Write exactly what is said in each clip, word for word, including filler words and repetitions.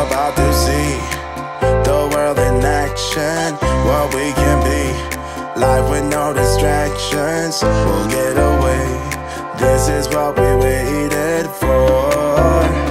about to see the world in action, what we can be. Life with no distractions, we'll get away. This is what we waited for.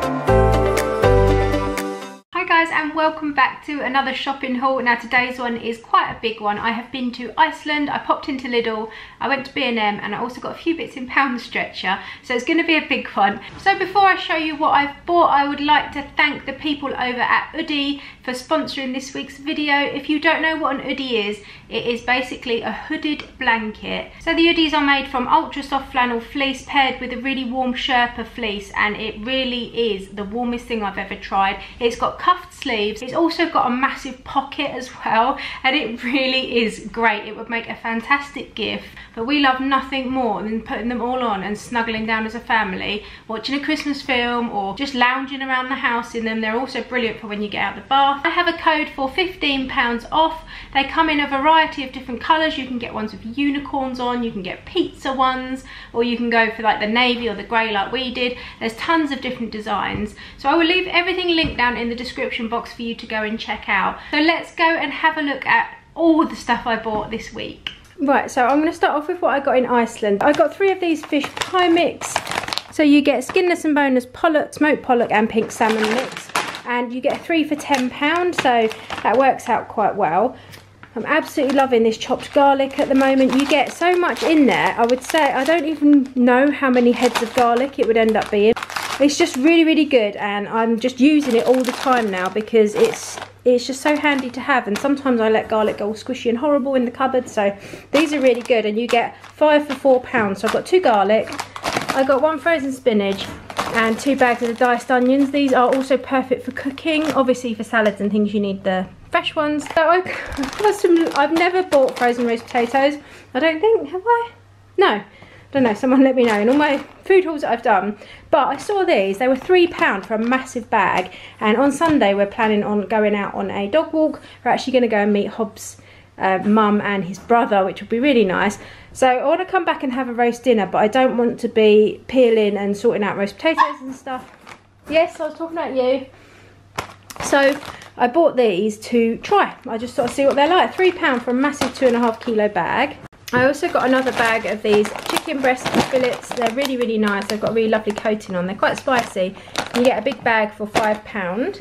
And welcome back to another shopping haul. Now today's one is quite a big one. I have been to Iceland, I popped into Lidl, I went to B and M, and I also got a few bits in Pound Stretcher, so it's going to be a big one. So before I show you what I've bought, I would like to thank the people over at Oodie for sponsoring this week's video. If you don't know what an Oodie is, it is basically a hooded blanket. So the Oodies are made from ultra soft flannel fleece paired with a really warm Sherpa fleece, and it really is the warmest thing I've ever tried. It's got cuffed sleeves, it's also got a massive pocket as well, and it really is great. It would make a fantastic gift, but we love nothing more than putting them all on and snuggling down as a family, watching a Christmas film or just lounging around the house in them. They're also brilliant for when you get out of the bath. I have a code for fifteen pounds off. They come in a variety of different colours. You can get ones with unicorns on, you can get pizza ones, or you can go for like the navy or the grey like we did. There's tons of different designs. So I will leave everything linked down in the description box for you to go and check out. So let's go and have a look at all the stuff I bought this week. Right, so I'm going to start off with what I got in Iceland. I got three of these fish pie mix. So you get skinless and boneless pollock, smoked pollock and pink salmon mix. And you get three for ten pounds, so that works out quite well. I'm absolutely loving this chopped garlic at the moment. You get so much in there. I would say, I don't even know how many heads of garlic it would end up being. It's just really, really good, and I'm just using it all the time now because it's it's just so handy to have. And sometimes I let garlic go all squishy and horrible in the cupboard, so these are really good. And you get five for four pounds. So I've got two garlic, I got one frozen spinach, and two bags of the diced onions. These are also perfect for cooking. Obviously for salads and things you need the fresh ones. So I got some, I've never bought frozen roast potatoes, I don't think, have I? No, I don't know, someone let me know in all my food hauls that I've done. But I saw these, they were three pounds for a massive bag, and on Sunday we're planning on going out on a dog walk. We're actually going to go and meet Hobbs' uh, mum and his brother, which will be really nice. So I want to come back and have a roast dinner, but I don't want to be peeling and sorting out roast potatoes and stuff. Yes, I was talking about you. So I bought these to try. I just sort of see what they're like. Three pounds for a massive two and a half kilo bag. I also got another bag of these chicken breast fillets. They're really, really nice. They've got a really lovely coating on. They're quite spicy. You get a big bag for five pounds.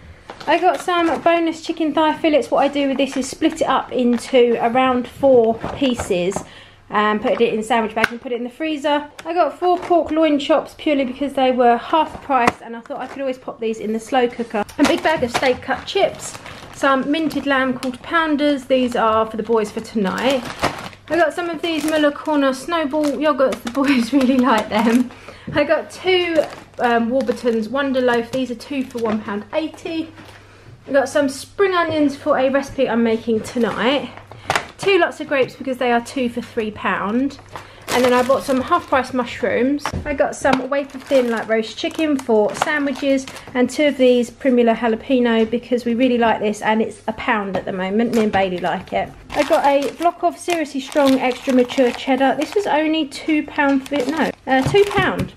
I got some bonus chicken thigh fillets. What I do with this is split it up into around four pieces and put it in a sandwich bag and put it in the freezer. I got four pork loin chops purely because they were half the price, and I thought I could always pop these in the slow cooker. A big bag of steak cut chips, some minted lamb called pounders. These are for the boys for tonight. I got some of these Muller Corner snowball yogurts. The boys really like them. I got two um, Warburton's Wonder Loaf. These are two for one pound eighty. I got some spring onions for a recipe I'm making tonight. Two lots of grapes because they are two for three pounds. And then I bought some half price mushrooms. I got some wafer thin like roast chicken for sandwiches, and two of these Primula jalapeno because we really like this, and it's a pound at the moment. Me and Bailey like it. I got a block of seriously strong extra mature cheddar. This was only two pounds, no, uh, two pounds.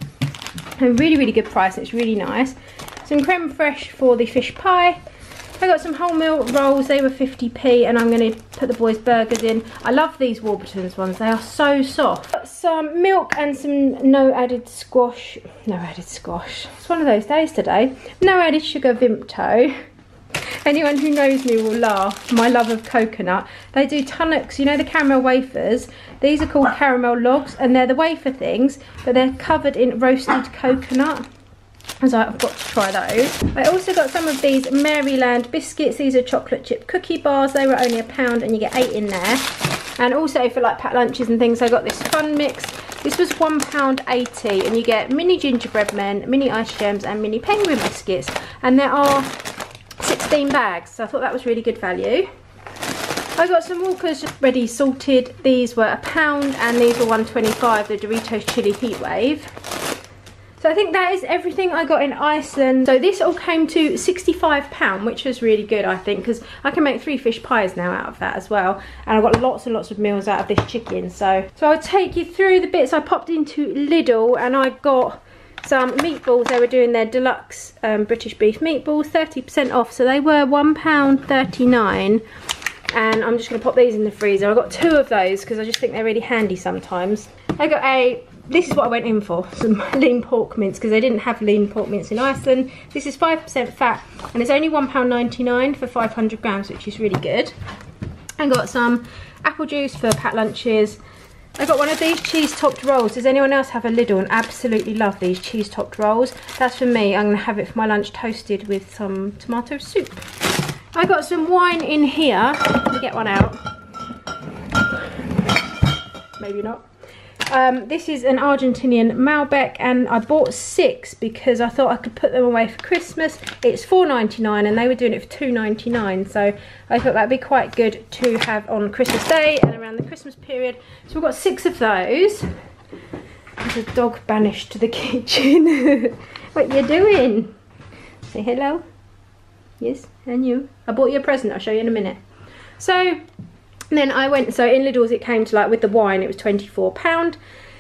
A really, really good price. It's really nice. Some creme fraiche for the fish pie. I got some wholemeal rolls, they were fifty p, and I'm going to put the boys' burgers in. I love these Warburton's ones, they are so soft. Got some milk and some no added squash, no added squash. It's one of those days today. No added sugar Vimto. Anyone who knows me will laugh, my love of coconut. They do Tunnocks, you know the caramel wafers? These are called caramel logs, and they're the wafer things, but they're covered in roasted coconut. So I've got to try those. I also got some of these Maryland biscuits. These are chocolate chip cookie bars. They were only a pound and you get eight in there. And also for like packed lunches and things, I got this fun mix. This was one pound eighty, and you get mini gingerbread men, mini ice gems and mini penguin biscuits. And there are sixteen bags, so I thought that was really good value. I got some Walkers ready salted. These were a pound and these were one twenty-five, the Doritos Chili Heatwave. So I think that is everything I got in Iceland. So this all came to sixty-five pounds, which was really good, I think, because I can make three fish pies now out of that as well. And I've got lots and lots of meals out of this chicken. So, so I'll take you through the bits. I popped into Lidl and I got some meatballs. They were doing their deluxe um, British beef meatballs, thirty percent off, so they were one pound thirty-nine. And I'm just going to pop these in the freezer. I got two of those because I just think they're really handy sometimes. I got a, this is what I went in for, some lean pork mince, because they didn't have lean pork mince in Iceland. This is five percent fat and it's only one pound ninety-nine for five hundred grams, which is really good. I got some apple juice for packed lunches. I got one of these cheese topped rolls. Does anyone else have a Lidl and absolutely love these cheese topped rolls? That's for me. I'm going to have it for my lunch, toasted with some tomato soup. I got some wine in here. Let me get one out. Maybe not. Um, this is an Argentinian Malbec, and I bought six because I thought I could put them away for Christmas. It's four ninety-nine and they were doing it for two ninety-nine, so I thought that'd be quite good to have on Christmas Day and around the Christmas period. So we've got six of those. There's a dog banished to the kitchen. What you doing? Say hello. Yes, and you. I bought you a present. I'll show you in a minute. So then I went, so in Lidl's it came to, like, with the wine it was twenty-four pounds.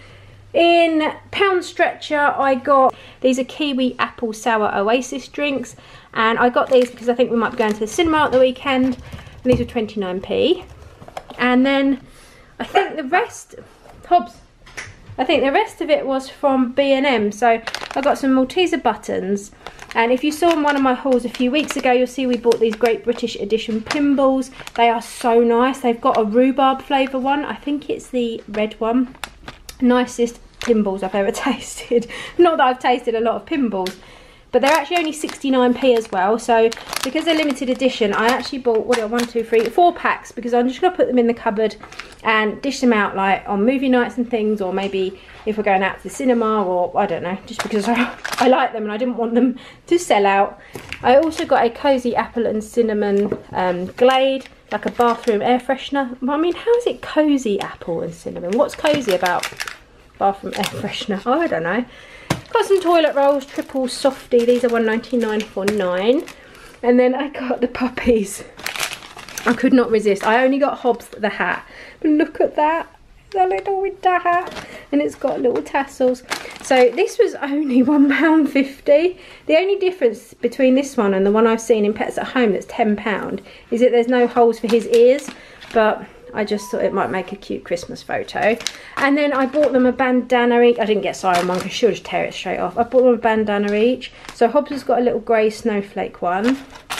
In Pound Stretcher I got, these are kiwi apple sour oasis drinks, and I got these because I think we might be going to the cinema at the weekend, and these were twenty-nine p. And then I think the rest, Hobbs, I think the rest of it was from B and M. So I got some Malteser buttons, and if you saw in one of my hauls a few weeks ago, you'll see we bought these Great British Edition Pimballs. They are so nice. They've got a rhubarb flavour one. I think it's the red one. Nicest Pimballs I've ever tasted. Not that I've tasted a lot of Pimballs, but they're actually only sixty-nine p as well. So because they're limited edition, I actually bought, what, one, two, three, four packs, because I'm just going to put them in the cupboard and dish them out, like on movie nights and things, or maybe if we're going out to the cinema, or I don't know, just because I, I like them and I didn't want them to sell out. I also got a Cozy Apple and Cinnamon um, Glade, like a bathroom air freshener. I mean, how is it Cozy Apple and Cinnamon? What's cozy about bathroom air freshener? Oh, I don't know. Got some toilet rolls, triple softy. These are one ninety-nine for nine. And then I got the puppies. I could not resist. I only got Hobbs the hat, but look at that. The little winter hat, and it's got little tassels. So this was only one pound fifty. The only difference between this one and the one I've seen in Pets at Home that's ten pounds is that there's no holes for his ears, but I just thought it might make a cute Christmas photo. And then I bought them a bandana each. I didn't get Siren one because she'll just tear it straight off. I bought them a bandana each. So Hobbs has got a little grey snowflake one,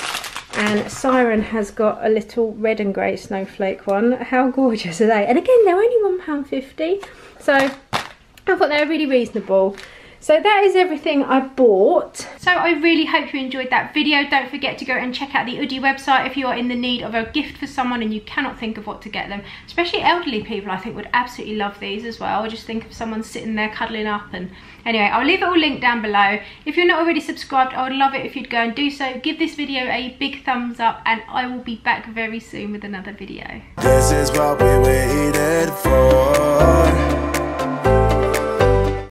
and Siren has got a little red and grey snowflake one. How gorgeous are they? And again, they're only one pound fifty. So I thought they were really reasonable. So that is everything I bought. So I really hope you enjoyed that video. Don't forget to go and check out the Oodie website if you are in the need of a gift for someone and you cannot think of what to get them. Especially elderly people, I think, would absolutely love these as well. Just think of someone sitting there cuddling up. And anyway, I'll leave it all linked down below. If you're not already subscribed, I would love it if you'd go and do so. Give this video a big thumbs up, and I will be back very soon with another video. This is what we waited for.